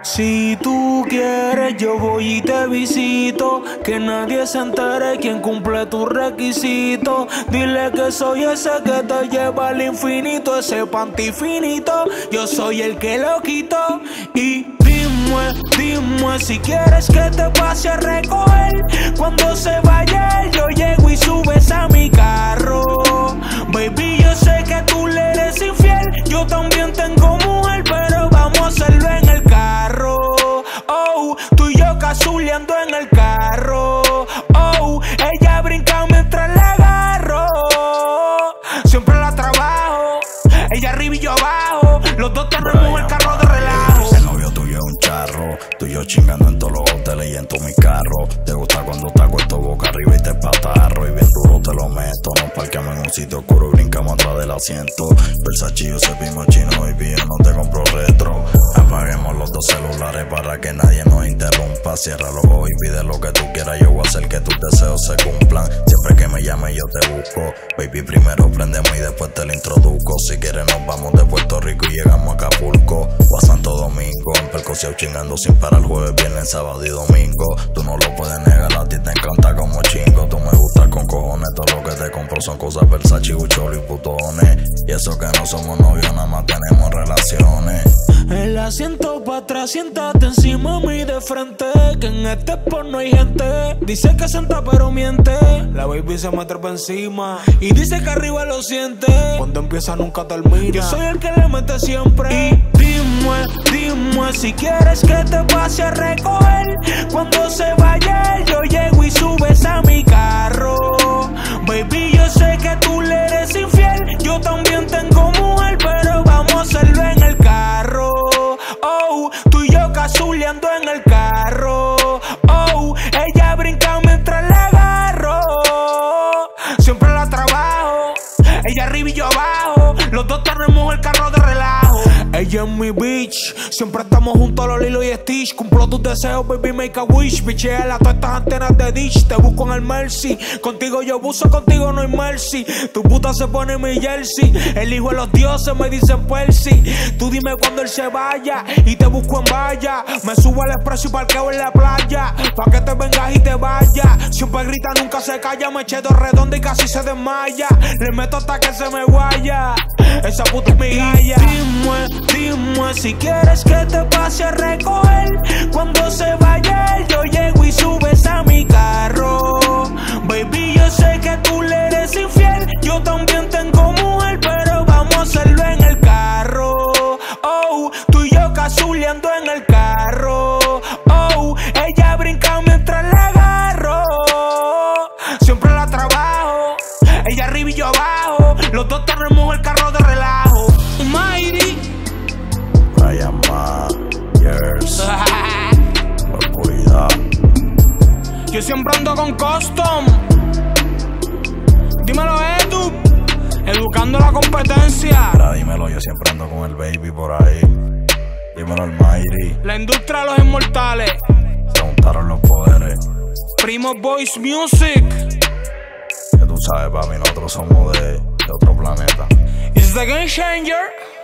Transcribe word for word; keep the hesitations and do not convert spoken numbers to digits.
Si tú quieres, yo voy y te visito. Que nadie se entere quién cumple tus requisitos. Dile que soy ese que te lleva al infinito, ese panty finito. Yo soy el que lo quito. Y dime, dime si quieres que te pase a recoger. Cuando se vaya él, yo llego y subes a mi carro. Baby, yo sé que tú le eres infiel. Yo también tengo mujer, pero vamos a hacerlo en el carro. Oh, tú y yo cazuleando en el carro. Oh, ella brinca mientras la agarro. Siempre la trabajo, ella arriba y yo abajo. Los dos tenemos el carro de relajo. El novio tuyo es un charro, tú y yo chingando en todos los hoteles y en todo mi carro. Te gusta cuando te acuesto boca arriba y te patarro. Y bien duro te lo meto, nos parqueamos en un sitio oscuro y brincamos atrás del asiento. Versace yo se pimo chino y yo no te compro retro. Apaguemos los dos celulares para que nadie nos interrumpa. Cierra los ojos y pide lo que tú quieras, yo voy a hacer que tus deseos se cumplan. Siempre que me llames yo te busco. Baby, primero prendemos y después te lo introduzco. Si quieres nos vamos de Puerto Rico y llegamos a Acapulco o a Santo Domingo. En percoceo chingando sin parar jueves, viernes, sábado y domingo. Tú no lo puedes negar, a ti te encanta como chingo. Tú me gustas con cojones, todo lo que te compro son cosas Versace, Gucciolo y putones. Y eso que no somos novios, nada más tenemos relaciones. El asiento pa' atrás, siéntate encima mí de frente. Que en este spot no hay gente. Dice que senta pero miente. La baby se me trepa encima y dice que arriba lo siente. Cuando empieza nunca termina. Yo soy el que le mete siempre. Y dime, dime si quieres que te pase a recoger. Cuando se vaya él, yo llego y subes a mi carro. Baby, yo sé que tú le eres infiel. Yo también tengo mujer, pero vamos a hacerlo en el carro. Oh, tú y yo cazuleando en el carro. Oh, ella brinca mientras la agarro. Siempre la trabajo, ella arriba y yo abajo. Los dos tenemos el carro de relajo. Ella es mi bitch, siempre estamos juntos a los Lilo y Stitch. Cumplo tus deseos, baby, make a wish. Bichea todas estas antenas de dish. Te busco en el Mercy, contigo yo buzo, contigo no hay mercy. Tu puta se pone mi jersey, el hijo de los dioses me dicen Percy. Tú dime cuando él se vaya y te busco en valla. Me subo al expreso y parqueo en la playa, pa' que te vengas y te vayas. Siempre grita, nunca se calla, me eché dos redondas y casi se desmaya. Le meto hasta que se me guaya, esa puta es mi galla. Dime, dime si quieres que te pase a recoger. Cuando se vaya él, yo llego y subes a mi carro. Baby, yo sé que tú le eres infiel. Yo también tengo mujer, pero vamos a hacerlo en el carro. Oh, tú y yo cazuleando en el carro. Oh, ella brinca mientras la agarro. Siempre la trabajo, ella arriba y yo abajo. Los dos tenemos el carro de relajo. Mighty Brian Myers. Oscuridad. Yo siempre ando con custom. Dímelo, Edu. Educando la competencia. Ahora dímelo, yo siempre ando con el baby por ahí. Dímelo al Mighty. La industria de los inmortales. Se juntaron los poderes. Primo Boys Music. Que tú sabes, papi, nosotros somos de, de otro planeta. It's the Game Changer.